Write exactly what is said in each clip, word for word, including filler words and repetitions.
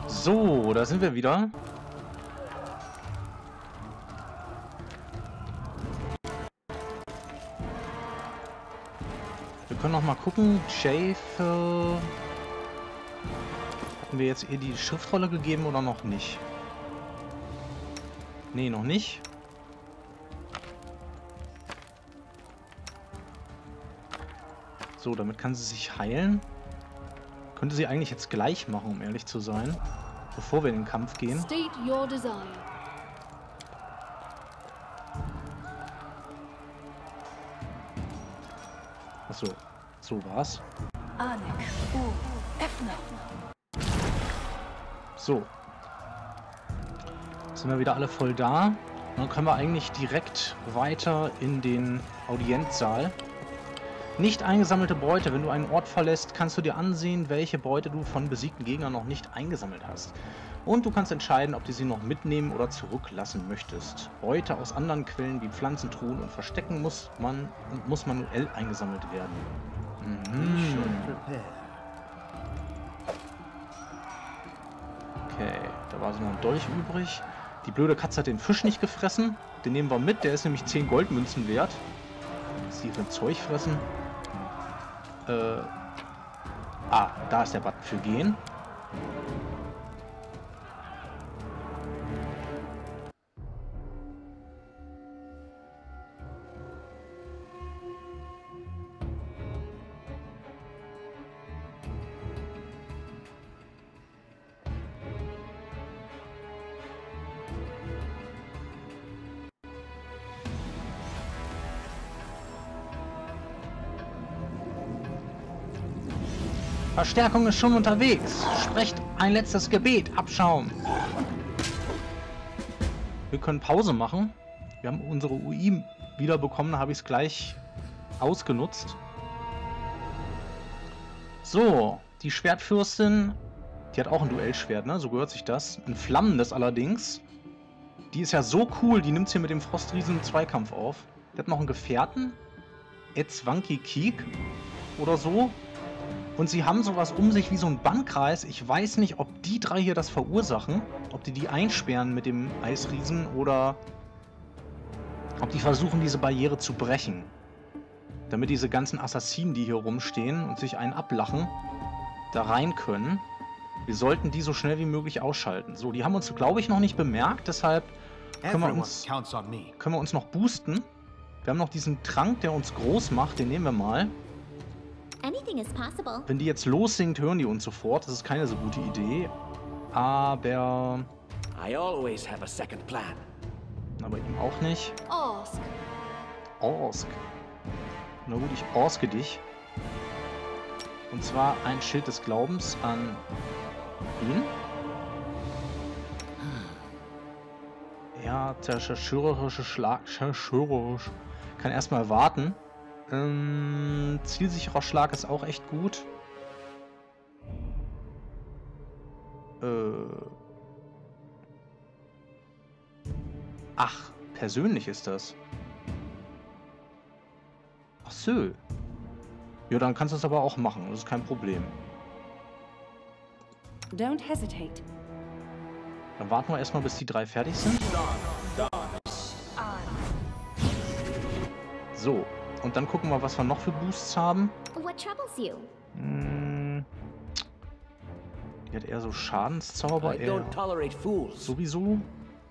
So, da sind wir wieder. Wir können noch mal gucken. Jafe. Hatten wir jetzt ihr die Schriftrolle gegeben oder noch nicht? Nee, noch nicht. So, damit kann sie sich heilen. Könnte sie eigentlich jetzt gleich machen, um ehrlich zu sein. Bevor wir in den Kampf gehen. State your desire. Achso, so war's. So. Sind wir wieder alle voll da. Dann können wir eigentlich direkt weiter in den Audienzsaal. Nicht eingesammelte Beute. Wenn du einen Ort verlässt, kannst du dir ansehen, welche Beute du von besiegten Gegnern noch nicht eingesammelt hast. Und du kannst entscheiden, ob du sie noch mitnehmen oder zurücklassen möchtest. Beute aus anderen Quellen wie Pflanzen, Truhen und Verstecken muss, man, muss manuell eingesammelt werden. Mhm. Okay, da war so noch ein Dolch übrig. Die blöde Katze hat den Fisch nicht gefressen. Den nehmen wir mit, der ist nämlich zehn Goldmünzen wert. Was die für ein Zeug fressen? Äh. Ah, da ist der Button für gehen. Verstärkung ist schon unterwegs. Sprecht ein letztes Gebet. Abschaum. Wir können Pause machen. Wir haben unsere U I wiederbekommen. Da habe ich es gleich ausgenutzt. So, die Schwertfürstin. Die hat auch ein Duellschwert, ne? So gehört sich das. Ein flammendes allerdings. Die ist ja so cool. Die nimmt hier mit dem Frostriesen einen Zweikampf auf. Die hat noch einen Gefährten. Etzwanki Kiek. Oder so. Und sie haben sowas um sich wie so ein Bannkreis. Ich weiß nicht, ob die drei hier das verursachen. Ob die die einsperren mit dem Eisriesen oder ob die versuchen, diese Barriere zu brechen. Damit diese ganzen Assassinen, die hier rumstehen und sich einen ablachen, da rein können. Wir sollten die so schnell wie möglich ausschalten. So, die haben uns, glaube ich, noch nicht bemerkt. Deshalb können wir uns, können wir uns noch boosten. Wir haben noch diesen Trank, der uns groß macht. Den nehmen wir mal. Wenn die jetzt lossingt, hören die uns sofort. Das ist keine so gute Idee. Aber... I always have a second plan. Aber ihm auch nicht. Orsk. Orsk. Na gut, ich orske dich. Und zwar ein Schild des Glaubens an ihn. Ja, der zerstörerische Schlag... Zerstörerisch. Kann erstmal warten. Ähm, zielsicherer Schlag ist auch echt gut. Äh. Ach, persönlich ist das. Ach so. Ja, dann kannst du es aber auch machen. Das ist kein Problem. Don't hesitate. Dann warten wir erstmal, bis die drei fertig sind. So. Und dann gucken wir, was wir noch für Boosts haben. Hm. Die hat eher so Schadenszauber. Eher sowieso.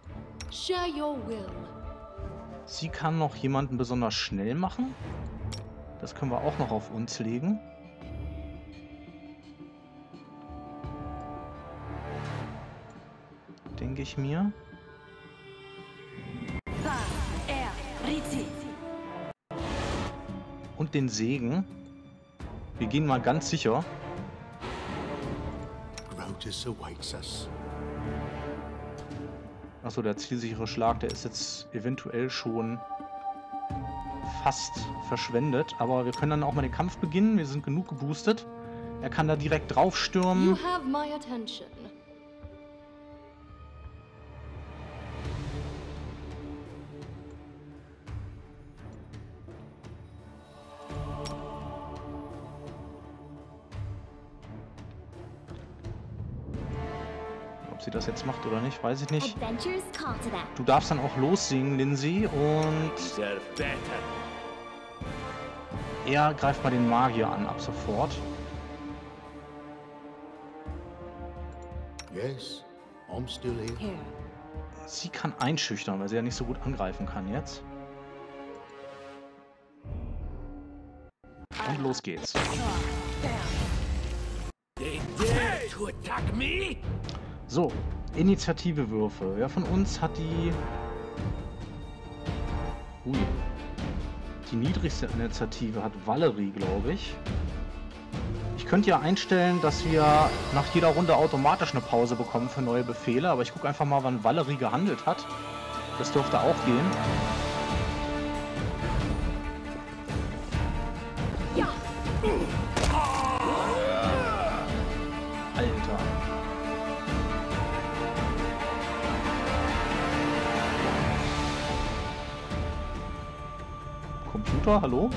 Sie kann noch jemanden besonders schnell machen. Das können wir auch noch auf uns legen. Denke ich mir. Und den Segen. Wir gehen mal ganz sicher. Achso, der zielsichere Schlag, der ist jetzt eventuell schon fast verschwendet. Aber wir können dann auch mal den Kampf beginnen. Wir sind genug geboostet. Er kann da direkt drauf stürmen. You have my attention. Ob sie das jetzt macht oder nicht, weiß ich nicht. Adventures call to that. Du darfst dann auch lossingen, Lindsay, und Deserve better. er greift mal den Magier an, ab sofort. Yes, I'm still here. Here. Sie kann einschüchtern, weil sie ja nicht so gut angreifen kann jetzt. Und los geht's. They dare to attack me? So, Initiativewürfe. Wer von uns hat die... Ui. Die niedrigste Initiative hat Valerie, glaube ich. Ich könnte ja einstellen, dass wir nach jeder Runde automatisch eine Pause bekommen für neue Befehle, aber ich gucke einfach mal, wann Valerie gehandelt hat. Das dürfte auch gehen. Ja. Alter. Computer, hallo?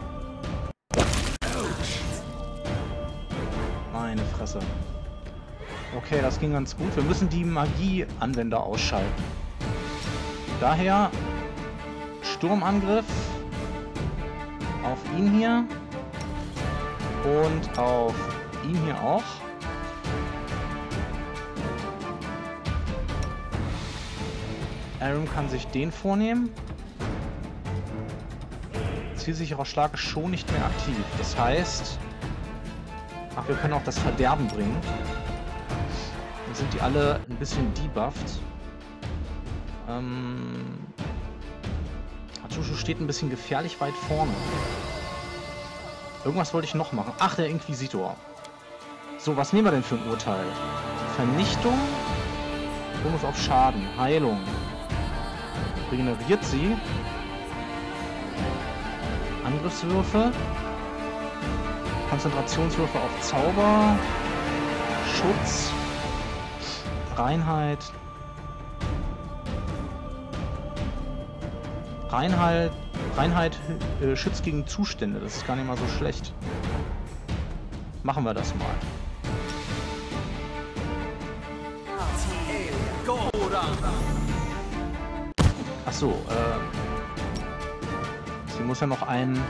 Meine Fresse. Okay, das ging ganz gut. Wir müssen die Magieanwender ausschalten. Daher Sturmangriff auf ihn hier und auf ihn hier auch. Aram kann sich den vornehmen. Zielsicherer Schlag ist schon nicht mehr aktiv. Das heißt... Ach, wir können auch das Verderben bringen. Dann sind die alle ein bisschen debufft. Ähm... Hatsushu steht ein bisschen gefährlich weit vorne. Irgendwas wollte ich noch machen. Ach, der Inquisitor. So, was nehmen wir denn für ein Urteil? Vernichtung. Bonus auf Schaden. Heilung. Regeneriert sie. Angriffswürfe. Konzentrationswürfe auf Zauber. Schutz. Reinheit. Reinheit. Reinheit äh, schützt gegen Zustände. Das ist gar nicht mal so schlecht. Machen wir das mal. Ach so, äh, sie muss ja noch einen,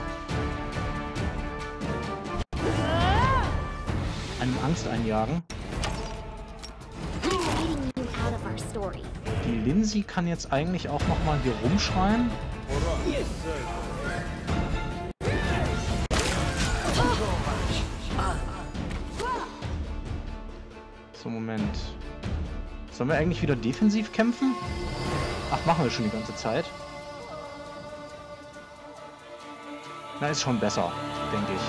einem Angst einjagen. Leading you out of our story. Die Lindsay kann jetzt eigentlich auch noch mal hier rumschreien. So, Moment. Sollen wir eigentlich wieder defensiv kämpfen? Ach, machen wir schon die ganze Zeit. Na, ist schon besser, denke ich.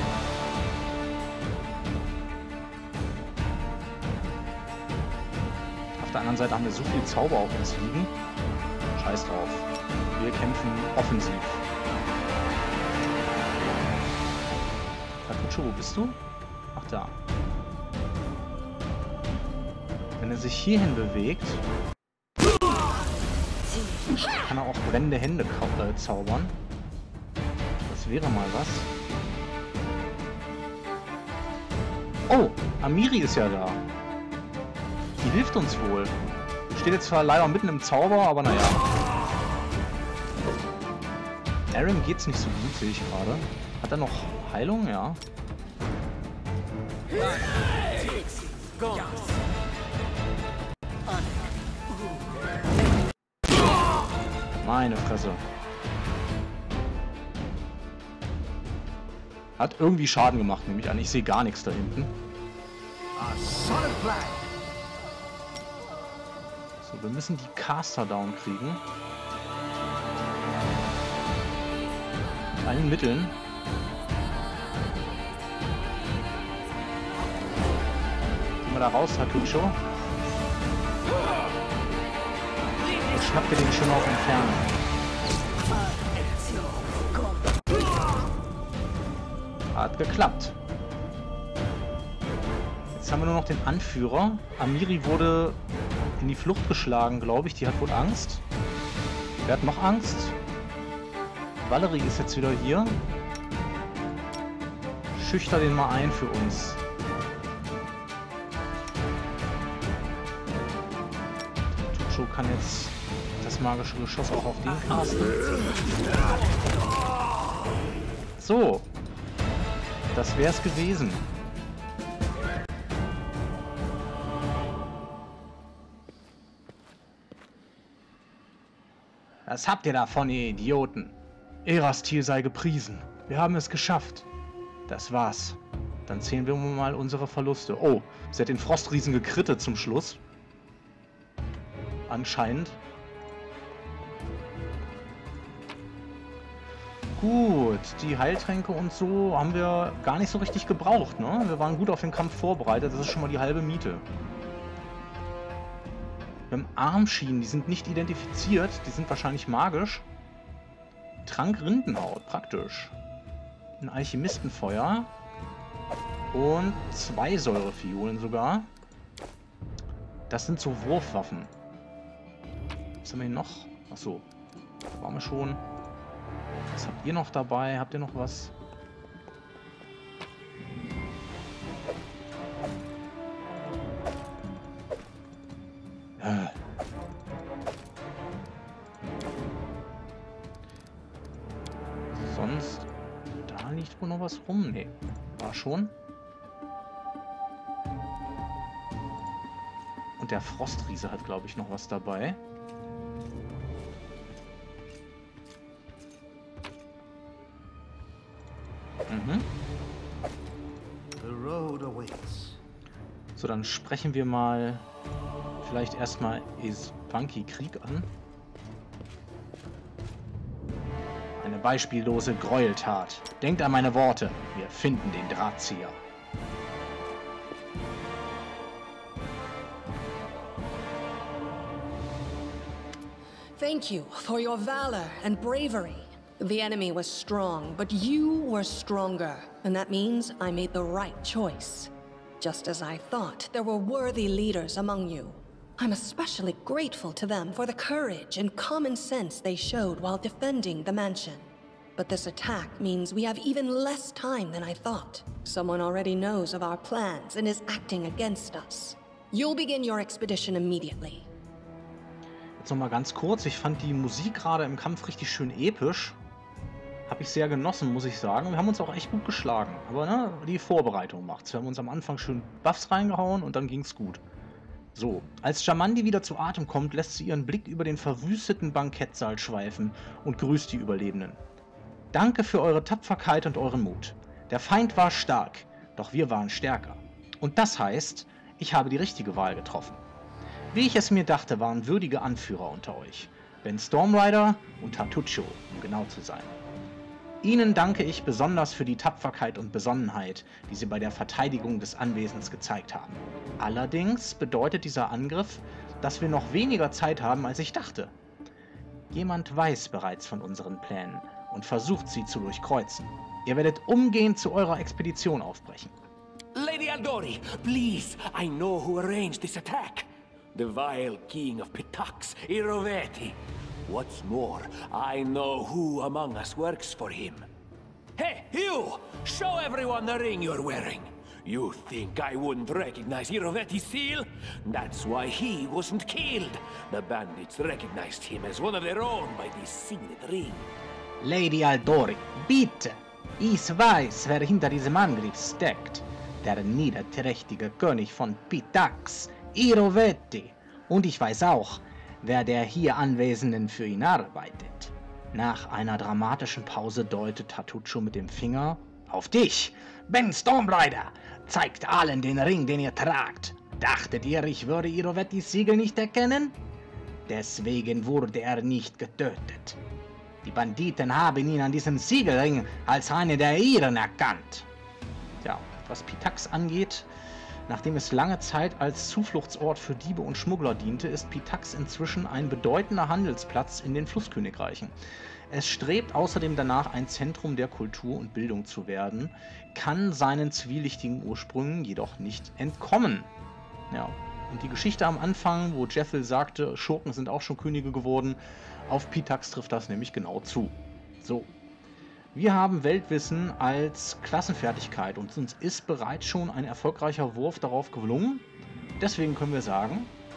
Auf der anderen Seite haben wir so viel Zauber auf uns liegen. Scheiß drauf. Wir kämpfen offensiv. Takucho, wo bist du? Ach, da. Wenn er sich hierhin bewegt, kann er auch brennende Hände äh, zaubern. Das wäre mal was. Oh, Amiri ist ja da. Die hilft uns wohl. Steht jetzt zwar leider mitten im Zauber, aber naja. Aram geht's nicht so gut, sehe ich gerade. Hat er noch Heilung? Ja. Meine Fresse. Hat irgendwie Schaden gemacht, nehme ich an. Ich sehe gar nichts da hinten. So, wir müssen die Caster down kriegen. Mit allen Mitteln. Gehen wir da raus, Takucho. Schnappt ihr den schon auf Entfernung. Hat geklappt. Jetzt haben wir nur noch den Anführer. Amiri wurde in die Flucht geschlagen, glaube ich. Die hat wohl Angst. Wer hat noch Angst? Valerie ist jetzt wieder hier. Schüchter den mal ein für uns. Tatucho kann jetzt das magische Geschoss auch auf den casten. So. Das wär's gewesen. Was habt ihr davon, ihr Idioten? Erastil sei gepriesen. Wir haben es geschafft. Das war's. Dann zählen wir mal unsere Verluste. Oh, sie hat den Frostriesen gekrittet zum Schluss. Anscheinend. Gut, die Heiltränke und so haben wir gar nicht so richtig gebraucht, ne? Wir waren gut auf den Kampf vorbereitet. Das ist schon mal die halbe Miete. Wir haben Armschienen, die sind nicht identifiziert. Die sind wahrscheinlich magisch. Trank Rindenhaut, praktisch. Ein Alchemistenfeuer. Und zwei Säurefiolen sogar. Das sind so Wurfwaffen. Was haben wir hier noch? Achso. Waren wir schon. Was habt ihr noch dabei? Habt ihr noch was? Äh. Sonst... Da liegt wohl noch was rum. Nee. War schon. Und der Frostriese hat, glaube ich, noch was dabei. Mhm. So, dann sprechen wir mal vielleicht erstmal Espanki Krieg an. Eine beispiellose Gräueltat. Denkt an meine Worte. Wir finden den Drahtzieher. Thank you for your valor and bravery. The enemy was strong, but you were stronger. And that means I made the right choice. Just as I thought, there were worthy leaders among you. I'm especially grateful to them for the courage and common sense they showed while defending the mansion. But this attack means we have even less time than I thought. Someone already knows of our plans and is acting against us. You'll begin your expedition immediately. Jetzt nochmal ganz kurz. Ich fand die Musik gerade im Kampf richtig schön episch. Habe ich sehr genossen, muss ich sagen. Wir haben uns auch echt gut geschlagen. Aber ne, die Vorbereitung macht's. Wir haben uns am Anfang schön Buffs reingehauen und dann ging's gut. So, als Jamandi wieder zu Atem kommt, lässt sie ihren Blick über den verwüsteten Bankettsaal schweifen und grüßt die Überlebenden. Danke für eure Tapferkeit und euren Mut. Der Feind war stark, doch wir waren stärker. Und das heißt, ich habe die richtige Wahl getroffen. Wie ich es mir dachte, waren würdige Anführer unter euch. Ben Stormrider und Tatucho, um genau zu sein. Ihnen danke ich besonders für die Tapferkeit und Besonnenheit, die Sie bei der Verteidigung des Anwesens gezeigt haben. Allerdings bedeutet dieser Angriff, dass wir noch weniger Zeit haben, als ich dachte. Jemand weiß bereits von unseren Plänen und versucht sie zu durchkreuzen. Ihr werdet umgehend zu eurer Expedition aufbrechen. Lady Aldori, please, I know who arranged this attack. The vile king of Pitax, Irovetti. What's more, I know who among us works for him. Hey, you! Show everyone the ring you're wearing. You think I wouldn't recognize Irovetti's seal? That's why he wasn't killed. The bandits recognized him as one of their own by this signet ring. Lady Aldori, bitte! Ich weiß, wer hinter diesem Angriff steckt. Der niederträchtige König von Pitax, Irovetti. Und ich weiß auch, wer der hier Anwesenden für ihn arbeitet. Nach einer dramatischen Pause deutet Tatucho mit dem Finger auf dich. Ben Stormrider, zeigt allen den Ring, den ihr tragt. Dachtet ihr, ich würde Irovettis Siegel nicht erkennen? Deswegen wurde er nicht getötet. Die Banditen haben ihn an diesem Siegelring als eine der ihren erkannt. Ja, was Pitax angeht, nachdem es lange Zeit als Zufluchtsort für Diebe und Schmuggler diente, ist Pitax inzwischen ein bedeutender Handelsplatz in den Flusskönigreichen. Es strebt außerdem danach, ein Zentrum der Kultur und Bildung zu werden, kann seinen zwielichtigen Ursprüngen jedoch nicht entkommen. Ja, und die Geschichte am Anfang, wo Jethel sagte, Schurken sind auch schon Könige geworden, auf Pitax trifft das nämlich genau zu. So. Wir haben Weltwissen als Klassenfertigkeit und uns ist bereits schon ein erfolgreicher Wurf darauf gelungen. Deswegen können wir sagen,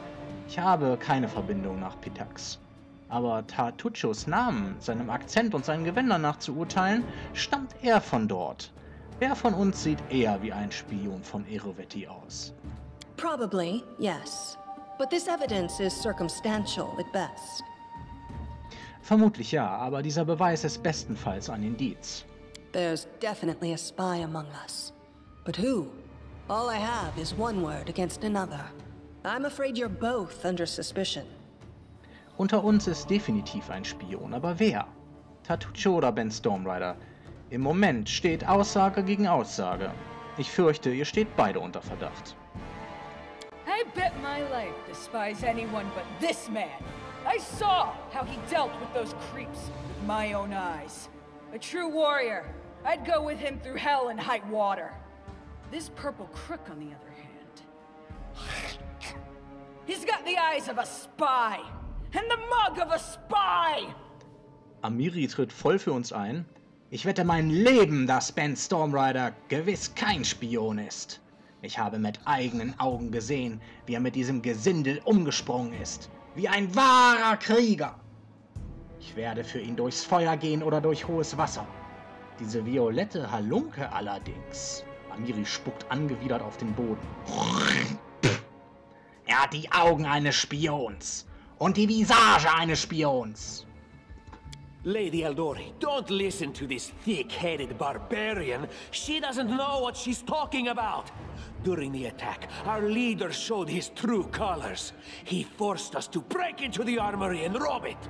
Ich habe keine Verbindung nach Pitax. Aber Tartuccios Namen, seinem Akzent und seinen Gewändern nach zu urteilen, stammt er von dort. Wer von uns sieht eher wie ein Spion von Irovetti aus? Probably, yes. But this evidence is circumstantial at best. Vermutlich ja, aber dieser Beweis ist bestenfalls ein Indiz. There's definitely a spy among us. But who? All I have is one word against another. I'm afraid you're both under suspicion. Unter uns ist definitiv ein Spion, aber wer? Tartuccio oder Ben Stormrider? Im Moment steht Aussage gegen Aussage. Ich fürchte, ihr steht beide unter Verdacht. I bet my life despise anyone but this man. I saw how he dealt with those creeps with my own eyes. A true warrior. I'd go with him through hell and high water. This purple crook, on the other hand, he's got the eyes of a spy and the mug of a spy. Amiri tritt voll für uns ein. Ich wette mein Leben, dass Ben Stormrider gewiss kein Spion ist. Ich habe mit eigenen Augen gesehen, wie er mit diesem Gesindel umgesprungen ist. Wie ein wahrer Krieger. Ich werde für ihn durchs Feuer gehen oder durch hohes Wasser. Diese violette Halunke allerdings. Amiri spuckt angewidert auf den Boden. Er hat die Augen eines Spions und die Visage eines Spions. Lady Aldori, don't listen to this thick-headed barbarian. She doesn't know what she's talking about. During the attack, our leader showed his true colors. He forced us to break into the armory and rob it.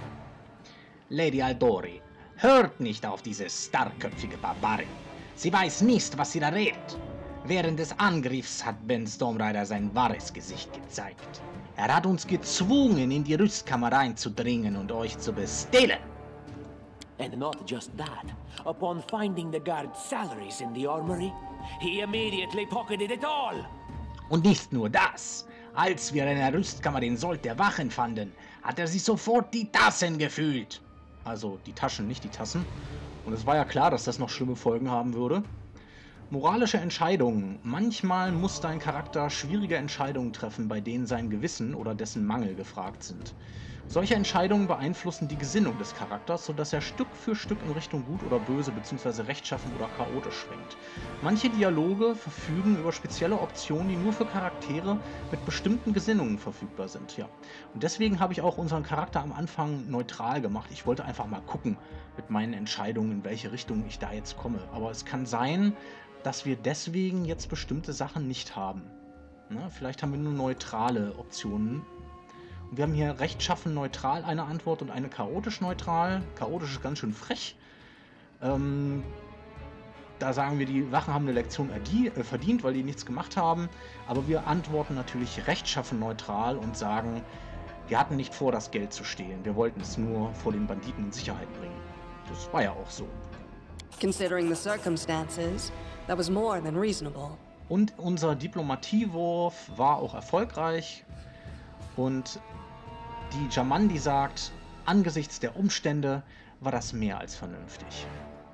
Lady Aldori, hört nicht auf diese starrköpfige Barbarin. Sie weiß nicht, was sie da redet. Während des Angriffs hat Ben Stormrider sein wahres Gesicht gezeigt. Er hat uns gezwungen, in die Rüstkammer einzudringen und euch zu bestehlen. And not just that. Upon finding the guard's salaries in the armory, he immediately pocketed it all. Und nicht nur das. Als wir in der Rüstkammer den Sold der Wachen fanden, hat er sich sofort die Tassen gefühlt. Also die Taschen, nicht die Tassen. Und es war ja klar, dass das noch schlimme Folgen haben würde. Moralische Entscheidungen. Manchmal muss dein Charakter schwierige Entscheidungen treffen, bei denen sein Gewissen oder dessen Mangel gefragt sind. Solche Entscheidungen beeinflussen die Gesinnung des Charakters, sodass er Stück für Stück in Richtung Gut oder Böse bzw. rechtschaffen oder chaotisch schwingt. Manche Dialoge verfügen über spezielle Optionen, die nur für Charaktere mit bestimmten Gesinnungen verfügbar sind. Ja. Und deswegen habe ich auch unseren Charakter am Anfang neutral gemacht. Ich wollte einfach mal gucken mit meinen Entscheidungen, in welche Richtung ich da jetzt komme. Aber es kann sein, dass wir deswegen jetzt bestimmte Sachen nicht haben. Na, vielleicht haben wir nur neutrale Optionen. Und wir haben hier rechtschaffen neutral eine Antwort und eine chaotisch neutral. Chaotisch ist ganz schön frech. Ähm, da sagen wir, die Wachen haben eine Lektion äh, verdient, weil die nichts gemacht haben. Aber wir antworten natürlich rechtschaffen neutral und sagen, wir hatten nicht vor, das Geld zu stehlen. Wir wollten es nur vor den Banditen in Sicherheit bringen. Das war ja auch so. Considering the circumstances, that was more than reasonable. Und unser Diplomatiewurf war auch erfolgreich. Und die Jamandi sagt, angesichts der Umstände war das mehr als vernünftig.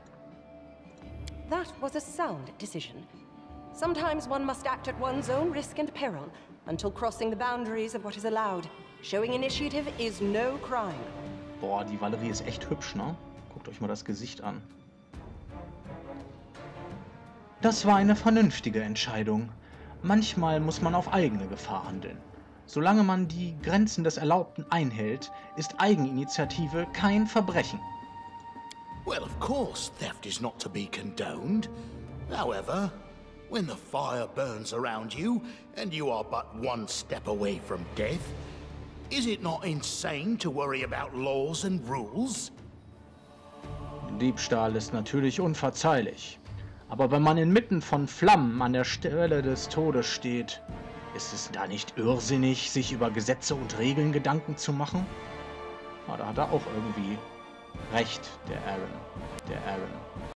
That was a sound decision. Sometimes one must act at one's own risk and peril until crossing the boundaries of what is allowed. Showing initiative is no crime. Boah, die Valerie ist echt hübsch, ne? Guckt euch mal das Gesicht an. Das war eine vernünftige Entscheidung. Manchmal muss man auf eigene Gefahr handeln. Solange man die Grenzen des Erlaubten einhält, ist Eigeninitiative kein Verbrechen. Well, of course, theft is not to be condoned. However, when the fire burns around you and you are but one step away from death, is it not insane to worry about laws and rules? Diebstahl ist natürlich unverzeihlich. Aber wenn man inmitten von Flammen an der Stelle des Todes steht, ist es da nicht irrsinnig, sich über Gesetze und Regeln Gedanken zu machen? Ah, da hat er auch irgendwie recht, der Aaron. Der Aaron.